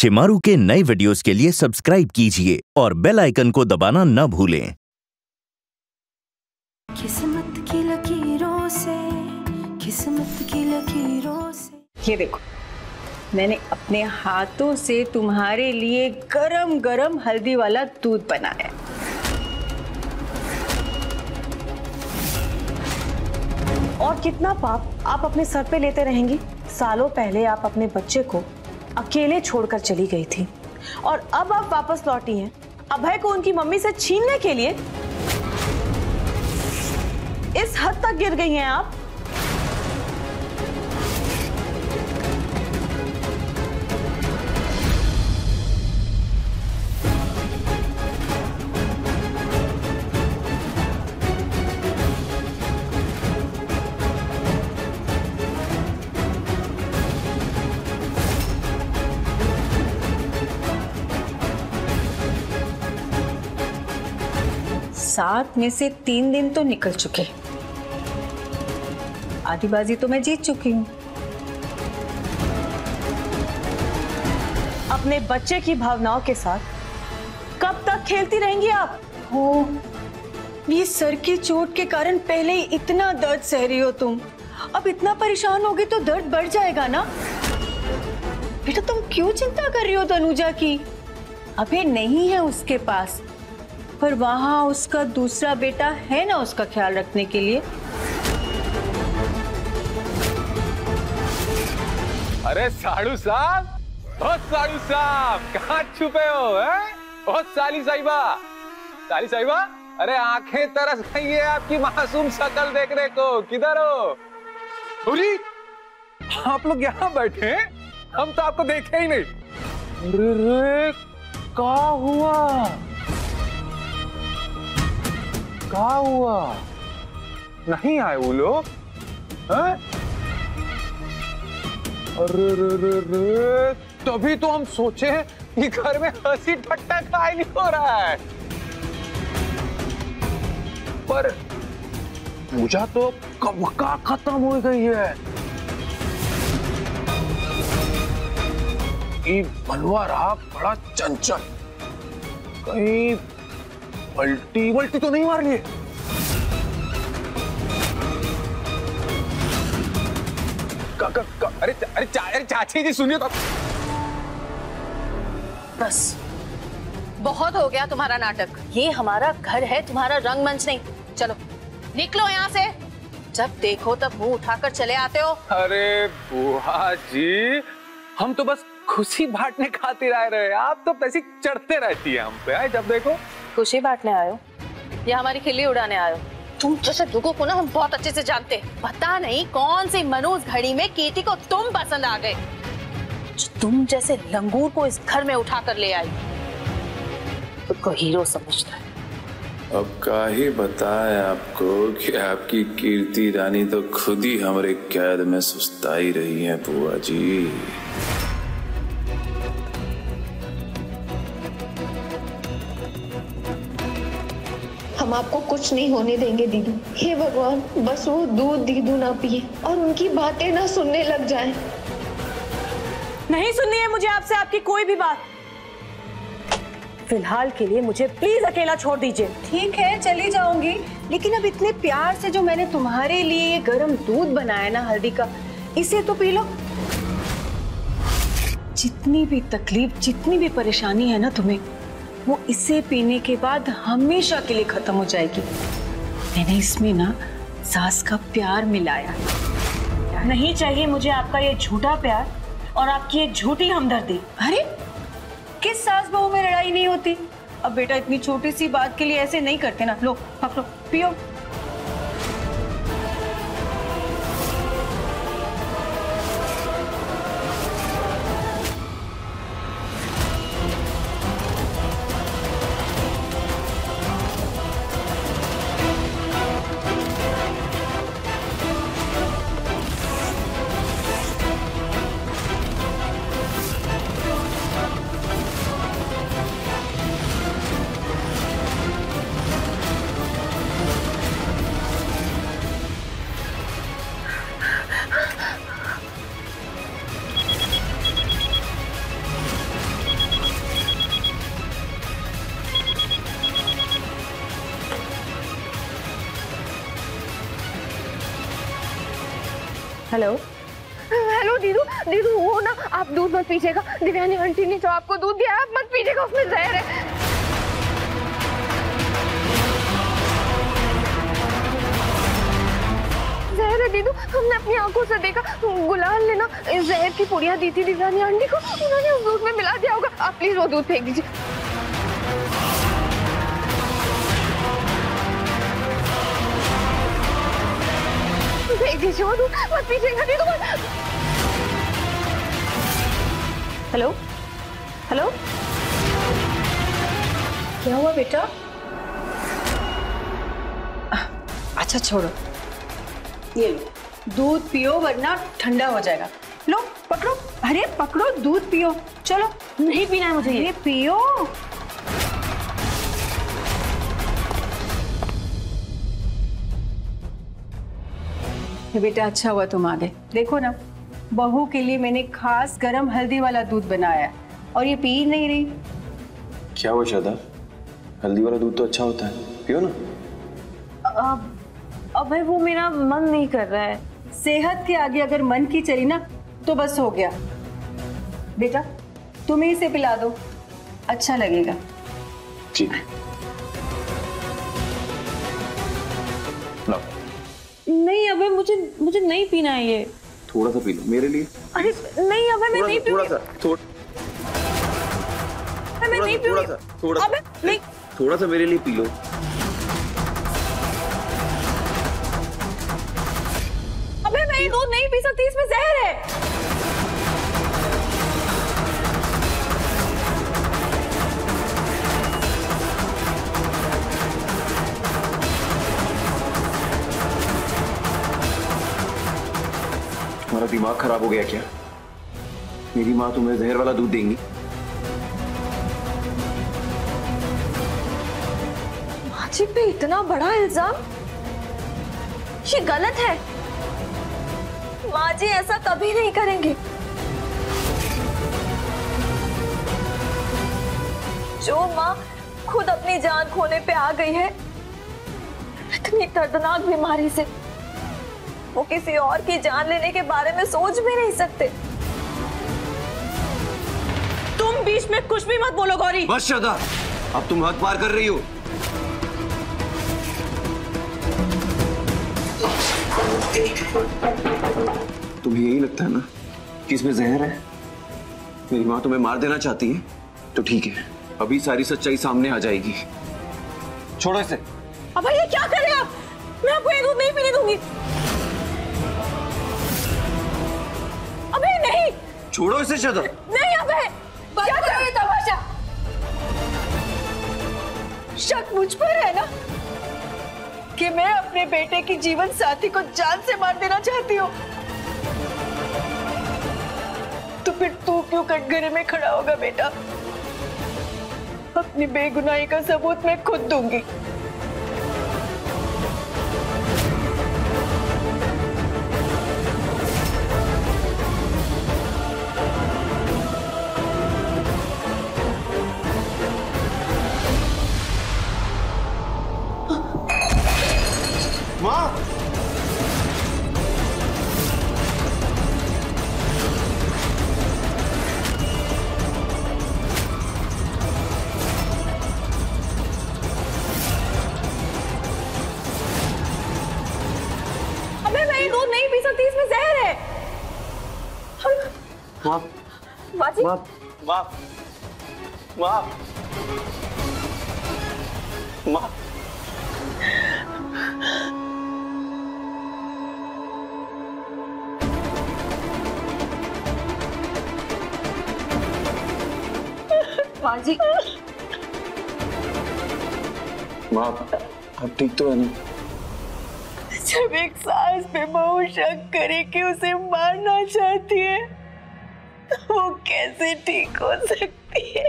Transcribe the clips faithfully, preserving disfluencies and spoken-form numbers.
शिमारू के नए वीडियोस के लिए सब्सक्राइब कीजिए और बेल आइकन को दबाना न भूलें। किस्मत की लकीरों से, किस्मत की लकीरों से। ये देखो, मैंने अपने हाथों से तुम्हारे लिए गरम गरम हल्दी वाला दूध बनाया। और कितना पाप आप अपने सर पे लेते रहेंगी? सालों पहले आप अपने बच्चे को अकेले छोड़कर चली गई थी और अब आप वापस लौटी हैं अभय को उनकी मम्मी से छीनने के लिए। इस हद तक गिर गई हैं आप। सात में से तीन दिन तो निकल चुके, आधी बाजी तो मैं जीत चुकी हूँ। अपने बच्चे की भावनाओं के साथ कब तक खेलती रहेंगी आप? हो, ये सर की चोट के कारण पहले ही इतना दर्द सह रही हो तुम, अब इतना परेशान होगी तो दर्द बढ़ जाएगा ना। बेटा तुम क्यों चिंता कर रही हो तनुजा की? अभी नहीं है उसके पास, पर वहां उसका दूसरा बेटा है ना उसका ख्याल रखने के लिए। अरे साड़ू साहब, ओ साड़ू साहब, कहाँ छुपे हो? हैं? ओ साली साहिबा, साली साहिबा, अरे आंखें तरस गई है आपकी मासूम शक्ल देखने को। किधर हो? अरे आप लोग यहाँ बैठे हैं, हम तो आपको देखे ही नहीं। अरे रे, क्या हुआ? क्या हुआ? नहीं आए वो लोग? अरे रे रे रे, तभी तो हम सोचे कि घर में हंसी ठट्टा काय नहीं हो रहा है। पर पूजा तो कब का खत्म हो गई है। ये बनवा रहा बड़ा चंचल, कहीं पलटी वल्टी तो नहीं मार लिए? क, क, क, अरे अरे चा, अरे चाची जी सुनिए तो। बस बहुत हो गया तुम्हारा नाटक। ये हमारा घर है, तुम्हारा रंगमंच नहीं। चलो निकलो यहाँ से, जब देखो तब मुंह उठाकर चले आते हो। अरे बुआ जी, हम तो बस खुशी बांटने खातिर आए रहे, आप तो पैसे चढ़ते रहती है हम पे। जब देखो खुशी बांटने आयो या हमारी खिल्ली उड़ाने आयो? तुम जैसे लोगों को ना हम बहुत अच्छे से जानते हैं। पता नहीं कौन सी मनोज घड़ी में कीर्ति को तुम पसंद आ गए, जो तुम जैसे लंगूर को इस घर में उठा कर ले आई। खुद को हीरो समझता है। अब का ही बताए आपको कि आपकी कीर्ति रानी तो खुद ही हमारे कैद में सुस्ताई रही है बुआ जी। हम आपको कुछ नहीं होने देंगे दीदू। हे भगवान, बस वो दूध दीदू ना पिए और उनकी बातें ना सुनने लग जाएं। नहीं सुननी है मुझे आपसे आपकी कोई भी बात। फिलहाल के लिए मुझे प्लीज अकेला छोड़ दीजिए। ठीक है, चली जाऊंगी, लेकिन अब इतने प्यार से जो मैंने तुम्हारे लिए ये गरम दूध बनाया ना हल्दी का, इसे तो पी लो। जितनी भी तकलीफ, जितनी भी परेशानी है ना तुम्हें, वो इसे पीने के बाद हमेशा के लिए खत्म हो जाएगी। मैंने इसमें ना सास का प्यार मिलाया। नहीं चाहिए मुझे आपका ये झूठा प्यार और आपकी ये झूठी हमदर्दी। अरे किस सास बहू में लड़ाई नहीं होती? अब बेटा इतनी छोटी सी बात के लिए ऐसे नहीं करते ना। लो आप लो, पियो। हेलो हेलो दीदू, दीदू वो ना आप दूध मत पीजिएगा। दिव्यानी आंटी ने जो आपको दूध दिया आप मत पीजिएगा, उसमें जहर है। जहर है दीदू, हमने अपनी आंखों से देखा। गुलाल ने ना इस जहर की पुड़िया दी थी दिव्यानी आंटी को, उन्होंने उस दूध में मिला दिया होगा। आप प्लीज वो दूध फेंक दीजिए। फेंक दीजिए वो दूध, मत पीजिएगा दीदू। हेलो हेलो, क्या हुआ बेटा? अच्छा छोड़ो, ये लो दूध पियो वरना ठंडा हो जाएगा। लो पकड़ो, अरे पकड़ो दूध पियो। चलो। नहीं पीना है मुझे ये। पियो। बेटा अच्छा हुआ तुम आ गए। देखो ना, बहू के लिए मैंने खास गरम हल्दी वाला दूध बनाया और ये पी ही नहीं रही। क्या हुआ श्रद्धा? हल्दी वाला दूध तो अच्छा होता है, पियो ना। अब अबे वो मेरा मन नहीं कर रहा है। सेहत के आगे अगर मन की चली ना तो बस हो गया। बेटा तुम्हें इसे पिला दो, अच्छा लगेगा। जी। लो। नहीं अबे मुझे मुझे नहीं पीना है ये। थोड़ा सा पी लो मेरे लिए। अरे नहीं अबे मैं नहीं पीऊंगी। थोड़ा सा थोड़ा मैं नहीं पीऊंगी। थोड़ा सा थोड़ा अबे नहीं, थोड़ा सा मेरे लिए पी लो। अबे मैं ये दूध नहीं पी सकती, इसमें जहर है। तुम्हारा दिमाग खराब हो गया क्या? मेरी माँ तुम्हें जहर वाला दूध देंगी? माँ जी पे इतना बड़ा इल्जाम, ये गलत है। माँ जी ऐसा कभी नहीं करेंगे। जो माँ खुद अपनी जान खोने पे आ गई है इतनी दर्दनाक बीमारी से, वो किसी और की जान लेने के बारे में सोच भी नहीं सकते। तुम बीच में कुछ भी मत बोलो गौरी। बस श्रद्धा, अब तुम हद पार कर रही हो। तुम्हें यही लगता है ना कि इसमें जहर है? मेरी माँ तुम्हें मार देना चाहती है तो ठीक है, अभी सारी सच्चाई सामने आ जाएगी। छोड़ो इसे। अब ये क्या कर रहे हैं आप? मैं आपको ये दूध नहीं पीने दूंगी। अबे नहीं, छोड़ो इसे श्रद्धा। नहीं अबे, क्या कर रही है तमाशा? शक मुझ पर है ना कि मैं अपने बेटे की जीवन साथी को जान से मार देना चाहती हूँ? तो फिर तू क्यों कटघरे में खड़ा होगा बेटा? अपनी बेगुनाही का सबूत मैं खुद दूंगी। माँ, अबे मैं ये दूध नहीं पी सकती, इसमें जहर है। माँ, बाजी, माँ, माँ, माँ, माँ। बाजी, माँ, अब ठीक तो है ना? जब एक सास पे बहू शक करे कि उसे मारना चाहती है तो वो कैसे ठीक हो सकती है?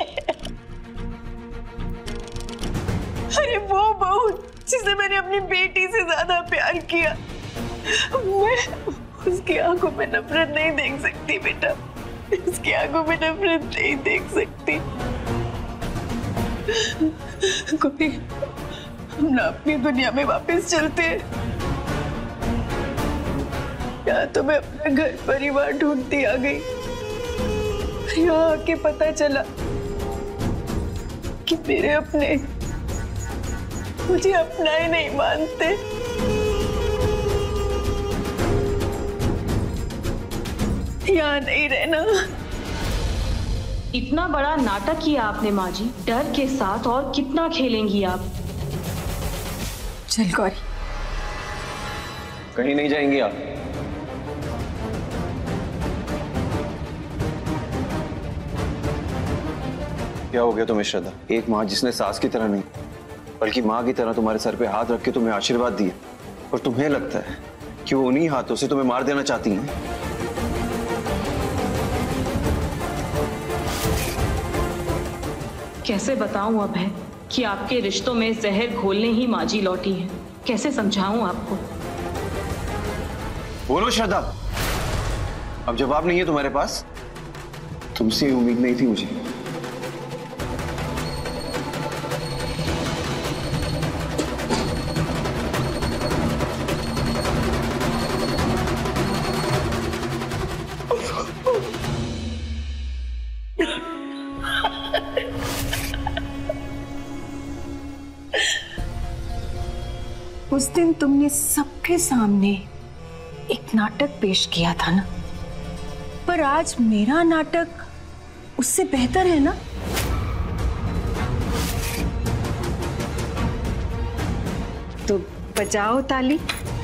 अरे वो बहू जिसे मैंने अपनी बेटी से ज्यादा प्यार किया, मैं उसकी आंखों में नफरत नहीं देख सकती बेटा, उसकी आंखों में नफरत नहीं देख सकती। कोई हम ना अपनी दुनिया में वापस चलते हैं। यहाँ तो मैं अपना घर परिवार ढूंढती आ गई, यहाँ आके पता चला कि मेरे अपने मुझे अपना ही नहीं मानते। यहाँ नहीं रहना। इतना बड़ा नाटक किया आपने माँ जी, डर के साथ, और कितना खेलेंगी आप? चल गौरी, कहीं नहीं जाएंगी आप। क्या हो गया तुम्हें श्रद्धा? एक माँ जिसने सास की तरह नहीं बल्कि माँ की तरह तुम्हारे सर पे हाथ रख के तुम्हें आशीर्वाद दिए, और तुम्हें लगता है कि वो उन्हीं हाथों से तुम्हें मार देना चाहती हैं। कैसे बताऊं अब है कि आपके रिश्तों में जहर घोलने ही माँ जी लौटी है? कैसे समझाऊं आपको? बोलो श्रद्धा, अब जवाब नहीं है तुम्हारे पास? तुमसे उम्मीद नहीं थी मुझे। उस दिन तुमने सबके सामने एक नाटक पेश किया था ना, पर आज मेरा नाटक उससे बेहतर है ना? तो बजाओ ताली।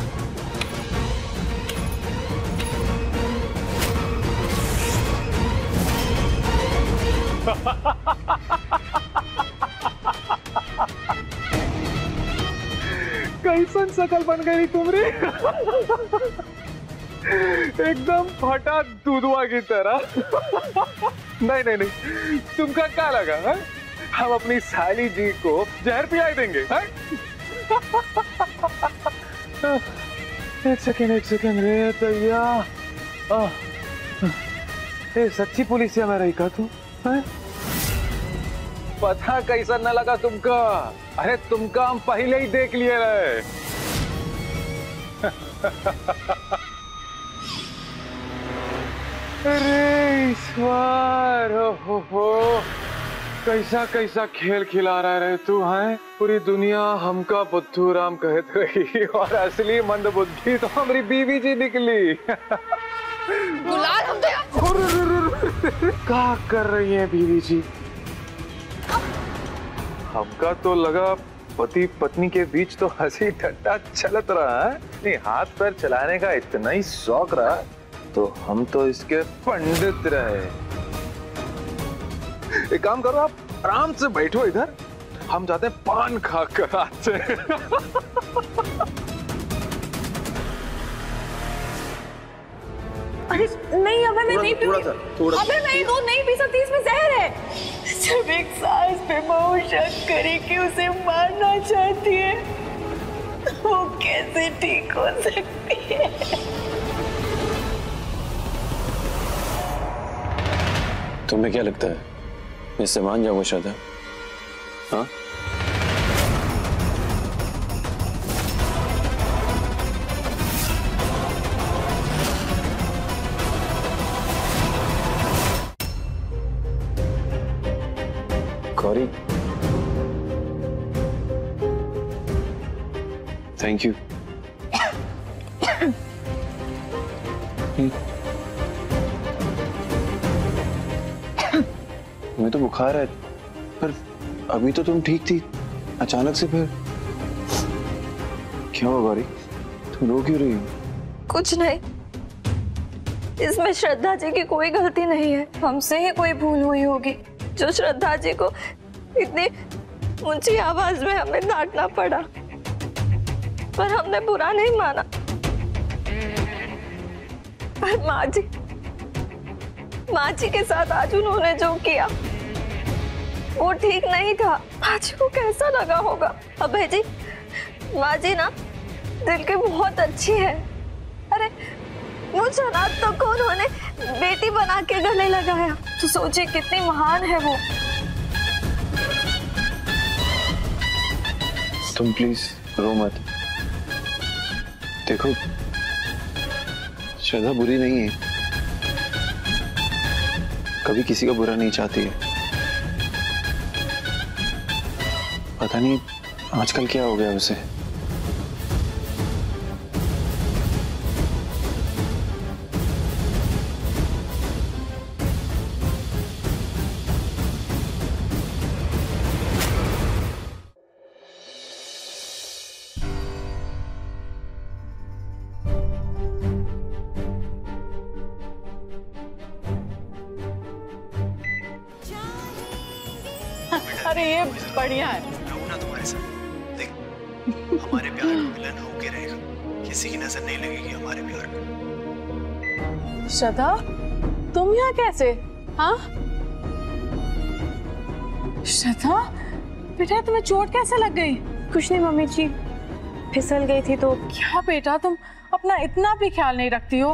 कैसन शकल बन गई तुमरी। एकदम फटा दूधवा की तरह। नहीं नहीं नहीं, तुमका क्या लगा है? हम अपनी साली जी को जहर पिलाई देंगे है? एक सेकेंड एक सेकेंड रे तैया, ए सच्ची पुलिसिया में रही का तू है? पता कैसा न लगा तुमका? अरे तुमका हम पहले ही देख लिए रहे। अरे ईश्वर, हो हो कैसा कैसा खेल खिला रहा है तू है? पूरी दुनिया हमका बुद्धू राम कहत रही और असली मंद बुद्धि तो हमारी बीवी जी निकली। गुलाल हम तो क्या कर रही है बीवी जी? हमका तो लगा पति पत्नी के बीच तो हंसी ठट्टा चलत रहा है, नहीं हाथ पैर चलाने का इतना ही शौक रहा तो हम तो इसके पंडित रहे। एक काम करो, आप आराम से बैठो इधर, हम जाते हैं पान खा कर आते हैं। अरे नहीं अबे मैं नहीं पीऊंगी। अबे मैं दूध नहीं पी सकती, इसमें जहर है। जब एक सास पे बहू शक करे कि उसे मारना चाहती है तो वो कैसे ठीक हो सकती है? तुम्हें क्या लगता है मैं इससे मान जाऊंगा श्रद्धा? हाँ गौरी, थैंक यू। तुम्हें तो बुखार है, पर अभी तो तुम ठीक थी, अचानक से फिर क्या हुआ गौरी? तुम रो क्यों रही हो? कुछ नहीं, इसमें श्रद्धा जी की कोई गलती नहीं है। हमसे ही कोई भूल हुई होगी जो श्रद्धा जी को इतनी ऊंची आवाज में हमें डांटना पड़ा, पर हमने बुरा नहीं माना। पर माँ जी माँ जी के साथ आज उन्होंने जो किया वो ठीक नहीं था। माँ जी को कैसा लगा होगा? अभय जी, माँ जी ना दिल की बहुत अच्छी है। अरे वो जनात तो को उन्होंने बेटी बना के गले लगाया, तो सोचिए कितनी महान है वो। तुम प्लीज रो मत। देखो श्रद्धा बुरी नहीं है, कभी किसी का बुरा नहीं चाहती है। पता नहीं आजकल क्या हो गया उसे। अरे ये बढ़िया है। रहूं ना तुम्हारे साथ। देख, हमारे प्यार में मिलन होके रहेगा, किसी की नजर नहीं लगेगी हमारे प्यार में। श्रद्धा, तुम यहाँ कैसे? हाँ श्रद्धा बेटा, तुम्हें चोट कैसे लग गई? कुछ नहीं मम्मी जी, फिसल गई थी तो। क्या बेटा, तुम अपना इतना भी ख्याल नहीं रखती हो?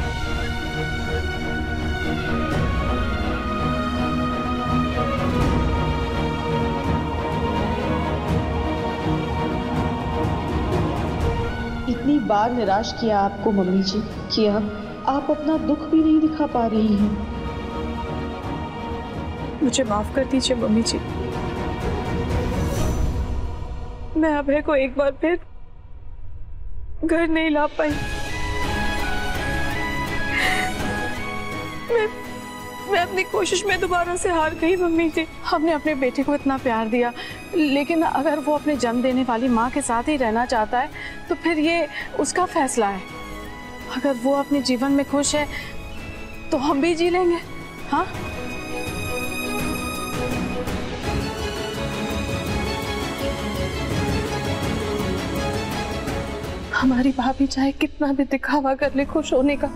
इतनी बार निराश किया आपको मम्मी जी कि अब आप अपना दुख भी नहीं दिखा पा रही हैं। मुझे माफ कर दीजिए मम्मी जी, मैं अभय को एक बार फिर घर नहीं ला पाई। मैं मैं अपनी कोशिश में दोबारा से हार गई मम्मी जी। हमने अपने बेटे को इतना प्यार दिया, लेकिन अगर वो अपने जन्म देने वाली माँ के साथ ही रहना चाहता है तो फिर ये उसका फैसला है। अगर वो अपने जीवन में खुश है तो हम भी जी लेंगे। हाँ हमारी भाभी चाहे कितना भी दिखावा कर ले खुश होने का,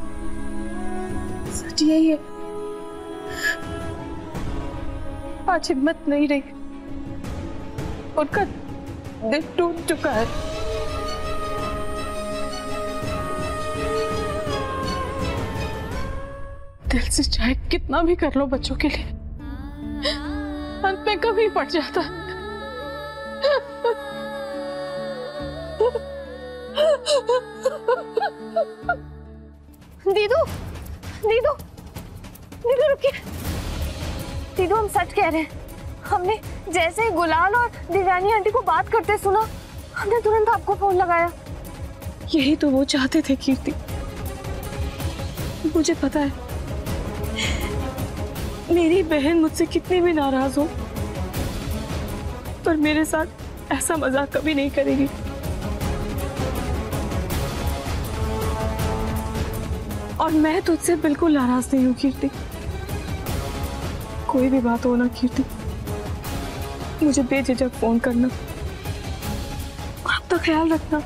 सच यही है आज हिम्मत नहीं रही, उनका दिल टूट चुका है। दिल से चाहे कितना भी कर लो बच्चों के लिए, अंत में कभी पड़ जाता है। दीदू, दीदू, दीदू रुकिए। दीदू हम सच कह रहे हैं, हमने जैसे ही गुलाल और दिव्यानी आंटी को बात करते सुना, हमने तुरंत आपको फोन लगाया। यही तो वो चाहते थे कीर्ति, मुझे पता है मेरी बहन मुझसे कितनी भी नाराज हो पर मेरे साथ ऐसा मजाक कभी नहीं करेगी। और मैं तुझसे बिल्कुल नाराज नहीं हूँ कीर्ति। कोई भी बात हो ना कीर्ति, मुझे बेझिझक फोन करना, अपना ख्याल रखना।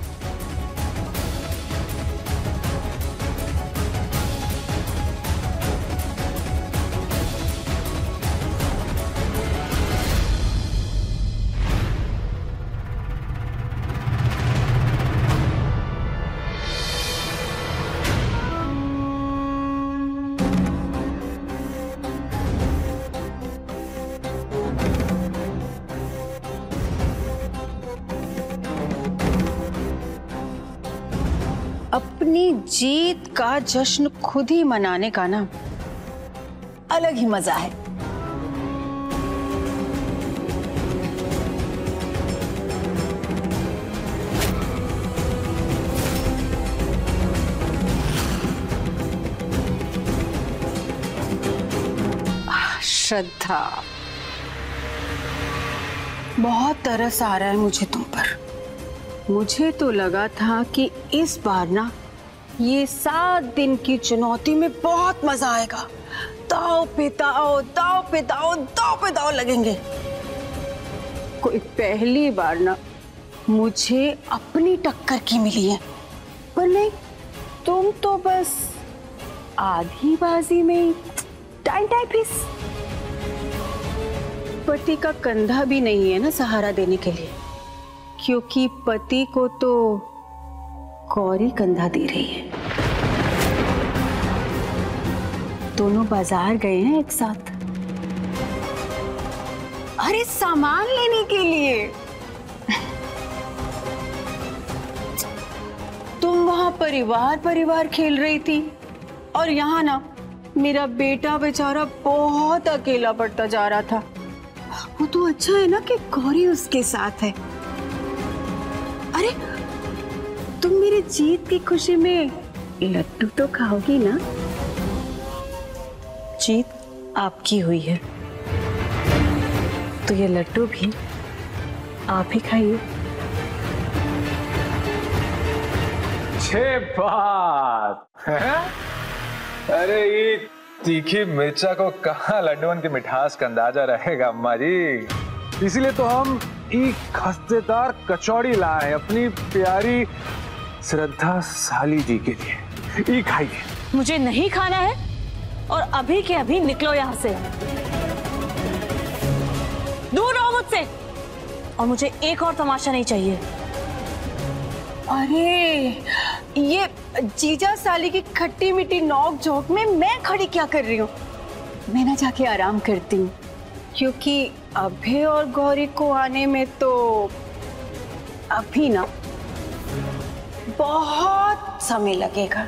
अपनी जीत का जश्न खुद ही मनाने का ना अलग ही मजा है। श्रद्धा, बहुत तरस आ रहा है मुझे तुम पर। मुझे तो लगा था कि इस बार ना ये सात दिन की चुनौती में बहुत मजा आएगा। दाव पे दाव, दाव पे दाव, दाव पे दाव लगेंगे। कोई पहली बार ना मुझे अपनी टक्कर की मिली है, पर नहीं, तुम तो बस आधी बाजी में टाइम टाइपिस। पति का कंधा भी नहीं है ना सहारा देने के लिए, क्योंकि पति को तो कौरी कंधा दे रही है। दोनों बाजार गए हैं एक साथ, अरे सामान लेने के लिए। तुम वहां पर परिवार परिवार खेल रही थी, और यहाँ ना मेरा बेटा बेचारा बहुत अकेला पड़ता जा रहा था। वो तो अच्छा है ना कि गौरी उसके साथ है। अरे तुम मेरी जीत की खुशी में लड्डू तो खाओगी ना? जीत आपकी हुई है तो ये लड्डू भी आप ही खाइए। छे बात है? अरे ये तीखी मिर्चा को कहाँ लड्डुओं की मिठास का अंदाजा रहेगा अम्मा जी। इसीलिए तो हम एक खस्तेदार कचौड़ी लाए हैं अपनी प्यारी श्रद्धा साली जी के लिए। ये खाइए। मुझे नहीं खाना है और अभी के अभी निकलो यहाँ से, दूर रहो मुझसे। और मुझे एक और तमाशा नहीं चाहिए। अरे ये जीजा साली की खट्टी मीठी नोक झोंक में मैं खड़ी क्या कर रही हूँ? मैं ना जाके आराम करती हूँ, क्योंकि अभय और गौरी को आने में तो अभी ना बहुत समय लगेगा।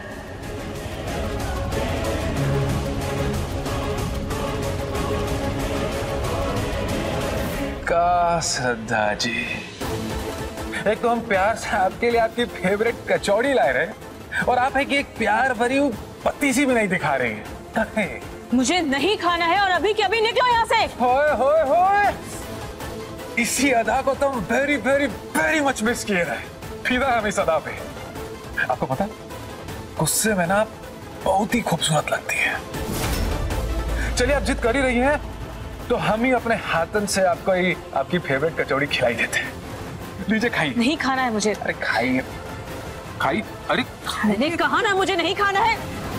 का श्रद्धा जी, एक तो हम प्यार से आपके लिए आपकी फेवरेट कचौड़ी लाए रहे और आप है कि एक प्यार भरी पत्ती सी भी नहीं दिखा रही है। मुझे नहीं खाना है और अभी के अभी निकलो यहाँ से। होए होए होए, इसी अदा को तुम very very very much miss किए रहे। फिदा हम इस अदा पे। आपको पता है गुस्से में ना बहुत ही खूबसूरत लगती है। चलिए आप जिद कर ही रही हैं तो हम ही अपने हाथन से आपको ही आपकी फेवरेट कचौड़ी खिलाई देते हैं। लीजिए खाइए। नहीं खाना है मुझे। अरे खाइए खाइए। अरे मैंने कहा ना मुझे नहीं खाना है।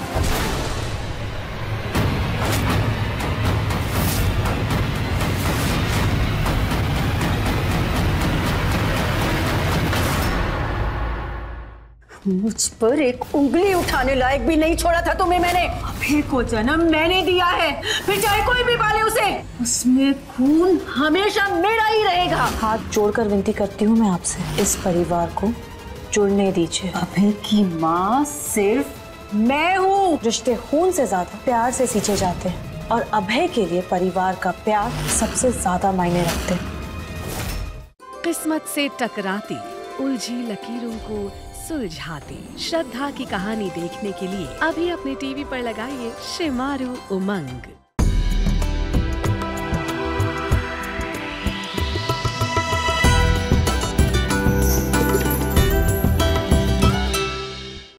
मुझ पर एक उंगली उठाने लायक भी नहीं छोड़ा था तुम्हें मैंने। अभय को जन्म मैंने दिया है, फिर चाहे कोई भी पाले उसे, उसमें खून हमेशा मेरा ही रहेगा। हाथ जोड़कर विनती करती हूँ मैं आपसे, इस परिवार को जुड़ने दीजिए। अभय की माँ सिर्फ मैं हूँ। रिश्ते खून से ज्यादा प्यार से सींचे जाते हैं और अभय के लिए परिवार का प्यार सबसे ज्यादा मायने रखते हैं। किस्मत से टकराती उलझी लकीरों को सुलझाती श्रद्धा की कहानी देखने के लिए अभी अपने टीवी पर लगाइए शिमारू उमंग।